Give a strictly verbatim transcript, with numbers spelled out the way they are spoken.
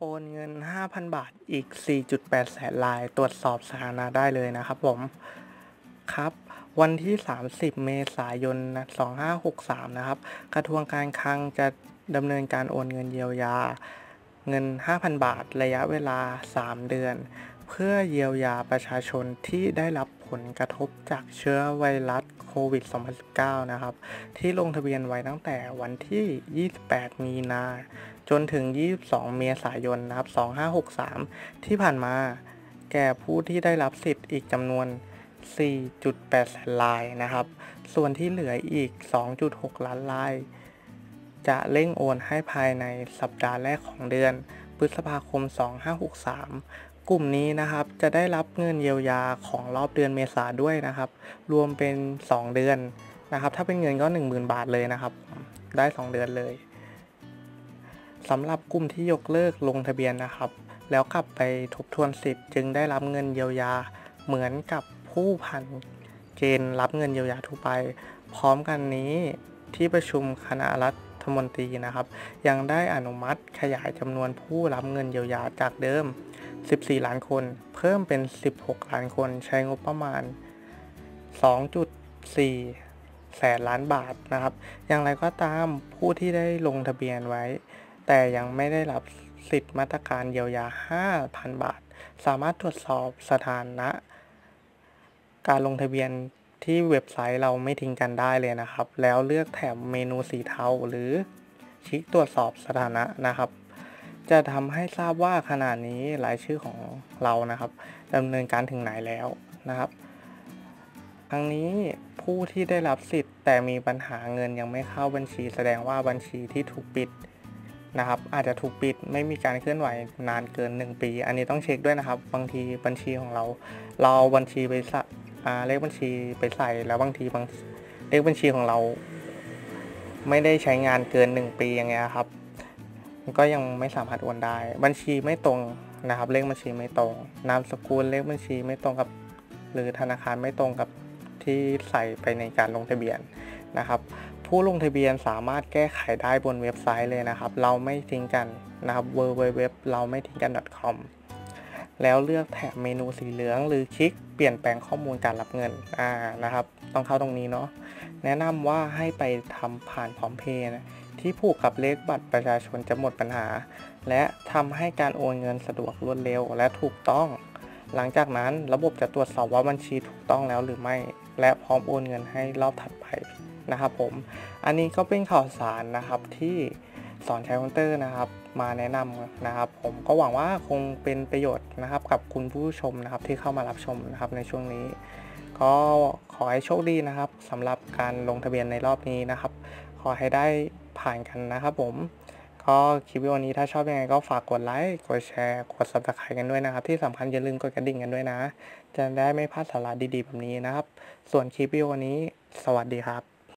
โอนเงิน ห้าพัน บาทอีก สี่จุดแปด แสนรายตรวจสอบสถานะได้เลยนะครับผมครับวันที่ สามสิบ เมษายนนะสองพันห้าร้อยหกสิบสามนะครับกระทรวงการคลังจะดำเนินการโอนเงินเยียวยาเงิน ห้าพัน บาทระยะเวลา สาม เดือนเพื่อเยียวยาประชาชนที่ได้รับผลกระทบจากเชื้อไวรัสโควิด สองพันสิบเก้า นะครับที่ลงทะเบียนไว้ตั้งแต่วันที่ ยี่สิบแปด มีนาจนถึง ยี่สิบสอง เมษายนนะครับสองพันห้าร้อยหกสิบสามที่ผ่านมาแก่ผู้ที่ได้รับสิทธิ์อีกจำนวน สี่จุดแปด แสนรายนะครับส่วนที่เหลืออีก สองจุดหก ล้านรายจะเร่งโอนให้ภายในสัปดาห์แรกของเดือนพฤษภาคม สองพันห้าร้อยหกสิบสาม กลุ่มนี้นะครับจะได้รับเงินเยียวยาของรอบเดือนเมษาด้วยนะครับรวมเป็น สอง เดือนนะครับถ้าเป็นเงินก็ หนึ่งหมื่น บาทเลยนะครับได้ สอง เดือนเลยสำหรับกลุ่มที่ยกเลิกลงทะเบียนนะครับแล้วกลับไปทบทวนสิทธิ์จึงได้รับเงินเยียวยาเหมือนกับผู้ผ่านเกณฑ์รับเงินเยียวยาทั่วไปพร้อมกันนี้ที่ประชุมคณะรัฐมนตรีนะครับยังได้อนุมัติขยายจำนวนผู้รับเงินเยียวยาจากเดิมสิบสี่ล้านคนเพิ่มเป็นสิบหกล้านคนใช้งบประมาณ สองจุดสี่ แสนล้านบาทนะครับอย่างไรก็ตามผู้ที่ได้ลงทะเบียนไว้แต่ยังไม่ได้รับสิทธิมาตรการเยียวยา ห้าพัน บาทสามารถตรวจสอบสถานะการลงทะเบียนที่เว็บไซต์เราไม่ทิ้งกันได้เลยนะครับแล้วเลือกแถบเมนูสีเทาหรือคลิกตรวจสอบสถานะนะครับจะทำให้ทราบว่าขณะนี้รายชื่อของเรานะครับดำเนินการถึงไหนแล้วนะครับทั้งนี้ผู้ที่ได้รับสิทธิ์แต่มีปัญหาเงินยังไม่เข้าบัญชีแสดงว่าบัญชีที่ถูกปิดนะครับอาจจะถูกปิดไม่มีการเคลื่อนไหวนานเกินหนึ่งปีอันนี้ต้องเช็คด้วยนะครับบางทีบัญชีของเราเราเอาบัญชีไปใส่เลขบัญชีไปใส่แล้วบางทีบางเลขบัญชีของเราไม่ได้ใช้งานเกินหนึ่งปีอย่างเงี้ยครับก็ยังไม่สามารถโอนได้บัญชีไม่ตรงนะครับเลขบัญชีไม่ตรงนามสกุลเลขบัญชีไม่ตรงกับหรือธนาคารไม่ตรงกับที่ใส่ไปในการลงทะเบียนนะครับผู้ลงทะเบียนสามารถแก้ไขได้บนเว็บไซต์เลยนะครับเราไม่ทิ้งกันนะครับ ดับเบิลยู ดับเบิลยู ดับเบิลยู ดอท เราไม่ทิ้งกัน .com แล้วเลือกแถบเมนูสีเหลืองหรือคลิกเปลี่ยนแปลงข้อมูลการรับเงินอ่านะครับต้องเข้าตรงนี้เนาะแนะนำว่าให้ไปทำผ่านพร้อมเพย์นะที่ผูกกับเลขบัตรประชาชนจะหมดปัญหาและทำให้การโอนเงินสะดวกรวดเร็วและถูกต้องหลังจากนั้นระบบจะตรวจสอบว่าบัญชีถูกต้องแล้วหรือไม่และพร้อมโอนเงินให้รอบถัดไปนะครับผมอันนี้ก็เป็นข่าวสารนะครับที่สอนใช้คอมพิวเตอร์นะครับมาแนะนำนะครับผมก็หวังว่าคงเป็นประโยชน์นะครับกับคุณผู้ชมนะครับที่เข้ามารับชมนะครับในช่วงนี้ก็ขอให้โชคดีนะครับสำหรับการลงทะเบียนในรอบนี้นะครับขอให้ได้ผ่านกันนะครับผมก็คลิปวิดีโอนี้ถ้าชอบยังไงก็ฝากกดไลค์กดแชร์กด ซับสไครบ์ กันด้วยนะครับที่สำคัญอย่าลืมกดกระดิ่งกันด้วยนะจะได้ไม่พลาดสาระดีๆแบบนี้นะครับส่วนคลิปวิดีโอนี้สวัสดีครับ